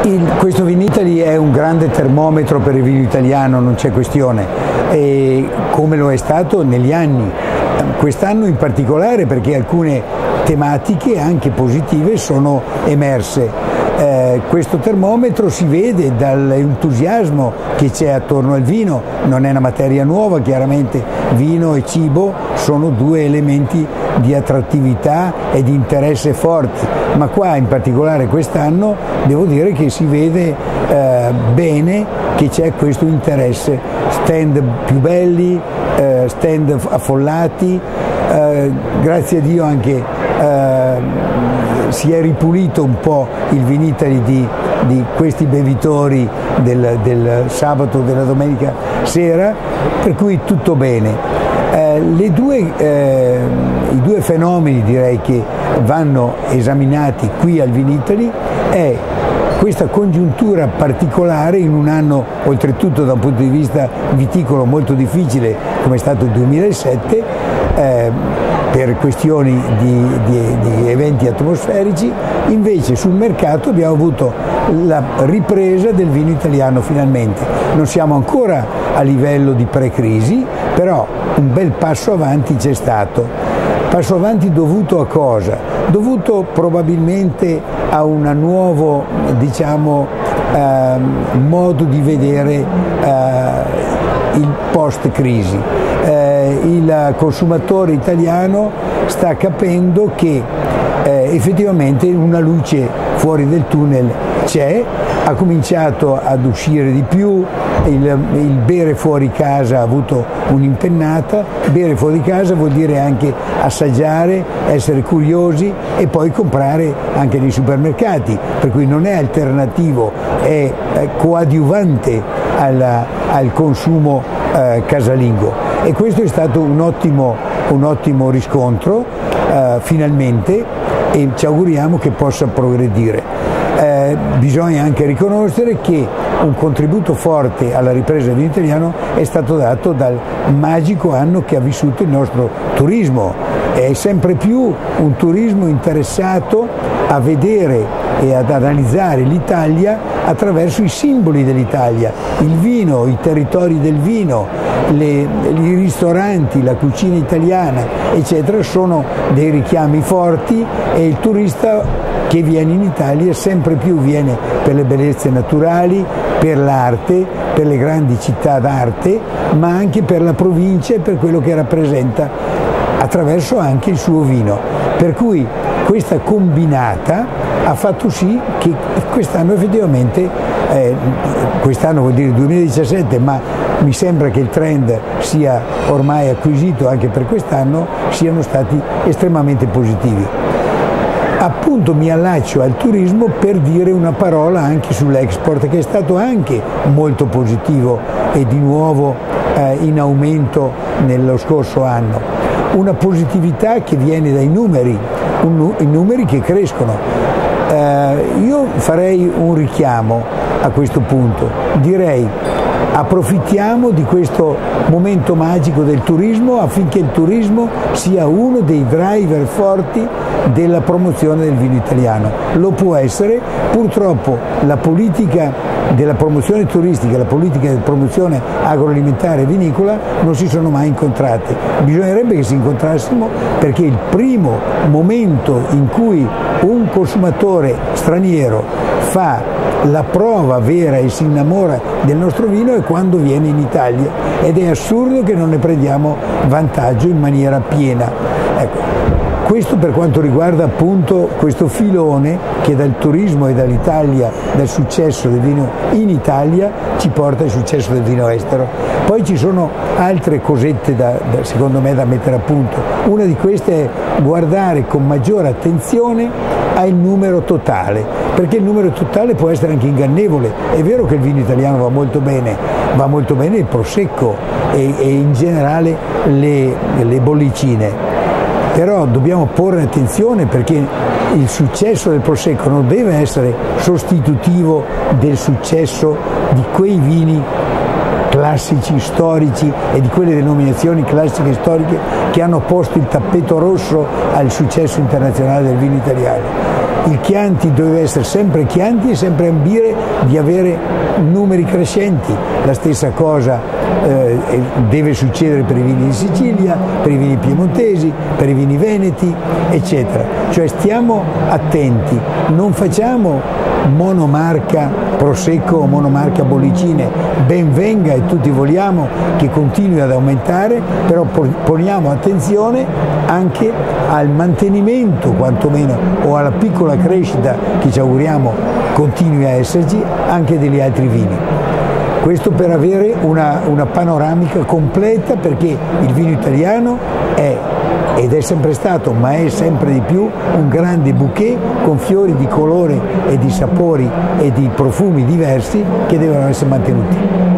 Questo Vinitaly è un grande termometro per il vino italiano, non c'è questione, e come lo è stato negli anni, quest'anno in particolare perché alcune tematiche anche positive sono emerse. Questo termometro si vede dall'entusiasmo che c'è attorno al vino, non è una materia nuova, chiaramente vino e cibo sono due elementi di attrattività e di interesse forti, ma qua in particolare quest'anno devo dire che si vede bene che c'è questo interesse, stand più belli, stand affollati, grazie a Dio anche si è ripulito un po' il Vinitaly di questi bevitori del sabato, della domenica sera, per cui tutto bene. I due fenomeni direi che vanno esaminati qui al Vinitaly è questa congiuntura particolare in un anno oltretutto da un punto di vista viticolo molto difficile come è stato il 2007, per questioni di eventi atmosferici. Invece sul mercato abbiamo avuto la ripresa del vino italiano finalmente. Non siamo ancora a livello di pre-crisi, però un bel passo avanti c'è stato. Passo avanti dovuto a cosa? Dovuto probabilmente a un nuovo, diciamo, modo di vedere il post-crisi. Il consumatore italiano sta capendo che effettivamente una luce fuori del tunnel c'è, ha cominciato ad uscire di più, il bere fuori casa ha avuto un'impennata, bere fuori casa vuol dire anche assaggiare, essere curiosi e poi comprare anche nei supermercati, per cui non è alternativo, è coadiuvante al consumo casalingo. E questo è stato un ottimo riscontro finalmente, e ci auguriamo che possa progredire. Bisogna anche riconoscere che un contributo forte alla ripresa del vino italiano è stato dato dal magico anno che ha vissuto il nostro turismo. È sempre più un turismo interessato a vedere e ad analizzare l'Italia attraverso i simboli dell'Italia, il vino, i territori del vino, i ristoranti, la cucina italiana, eccetera, sono dei richiami forti, e il turista che viene in Italia sempre più viene per le bellezze naturali, per l'arte, per le grandi città d'arte, ma anche per la provincia e per quello che rappresenta attraverso anche il suo vino. Per cui questa combinata ha fatto sì che quest'anno effettivamente, quest'anno vuol dire 2017, ma mi sembra che il trend sia ormai acquisito anche per quest'anno, siano stati estremamente positivi. Appunto mi allaccio al turismo per dire una parola anche sull'export, che è stato anche molto positivo e di nuovo in aumento nello scorso anno. Una positività che viene dai numeri, i numeri che crescono. Io farei un richiamo a questo punto, direi approfittiamo di questo momento magico del turismo affinché il turismo sia uno dei driver forti della promozione del vino italiano. Lo può essere, purtroppo la politica della promozione turistica e la politica della promozione agroalimentare e vinicola non si sono mai incontrate. Bisognerebbe che si incontrassimo, perché il primo momento in cui un consumatore straniero fa la prova vera e si innamora del nostro vino è quando viene in Italia, ed è assurdo che non ne prendiamo vantaggio in maniera piena. Ecco, questo per quanto riguarda appunto questo filone che dal turismo e dall'Italia, dal successo del vino in Italia, ci porta al successo del vino estero. Poi ci sono altre cosette secondo me da mettere a punto. Una di queste è guardare con maggiore attenzione al numero totale, perché il numero totale può essere anche ingannevole. È vero che il vino italiano va molto bene il prosecco e in generale le bollicine, però dobbiamo porre attenzione, perché il successo del prosecco non deve essere sostitutivo del successo di quei vini classici, storici, e di quelle denominazioni classiche e storiche che hanno posto il tappeto rosso al successo internazionale del vino italiano. il Chianti deve essere sempre Chianti e sempre ambire di avere numeri crescenti. La stessa cosa deve succedere per i vini di Sicilia, per i vini piemontesi, per i vini veneti, eccetera. Cioè stiamo attenti, non facciamo monomarca Prosecco o monomarca Bollicine, ben venga e tutti vogliamo che continui ad aumentare, però poniamo attenzione anche al mantenimento quantomeno o alla piccola crescita che ci auguriamo continui a esserci anche degli altri vini. Questo per avere una panoramica completa, perché il vino italiano è ed è sempre stato, ma è sempre di più, un grande bouquet con fiori di colore e di sapori e di profumi diversi che devono essere mantenuti.